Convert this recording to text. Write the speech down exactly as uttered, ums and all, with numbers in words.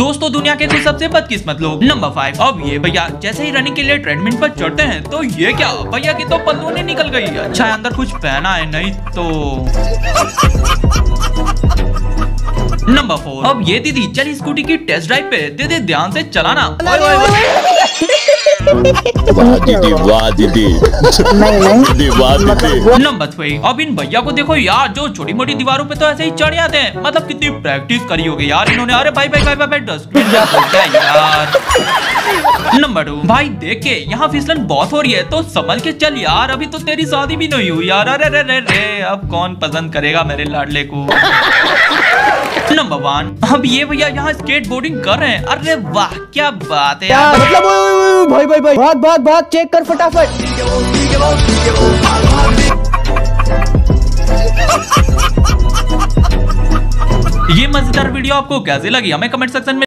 दोस्तों दुनिया के कुछ सबसे बदकिस्मत लोग। Number five. अब ये भैया जैसे ही रनिंग के लिए ट्रेडमिल पर चढ़ते हैं तो ये क्या भैया की तो पल्लूनी निकल गई। अच्छा है अंदर कुछ पहना है, नहीं तो। Number four. अब ये दीदी चल स्कूटी की टेस्ट ड्राइव पे, दीदी ध्यान से चलाना। वाह दीदी, वाह दीदी, दीदी वाह दीदी। Number three. अब इन भैया को देखो यार, जो छोटी मोटी दीवारों पे तो ऐसे ही चढ़ जाते हैं। मतलब कितनी प्रैक्टिस करी होगी यार इन्होंने। अरे भाई भाई भाई भाई, भाई डस्टबिन यार। Number two. भाई देख के यहाँ फिसलन बहुत हो रही है तो संभल के चल यार, अभी तो तेरी शादी भी नहीं हुई यार। अरे रे रे रे, अब कौन पसंद करेगा मेरे लाडले को। Number one. अब ये भैया यहाँ स्केट बोर्डिंग कर रहे हैं। अरे वाह क्या बात है यार। मतलब भाई भाई भाई भाग भाग भाग, चेक कर फटाफट। ये मजेदार वीडियो आपको कैसे लगी हमें कमेंट सेक्शन में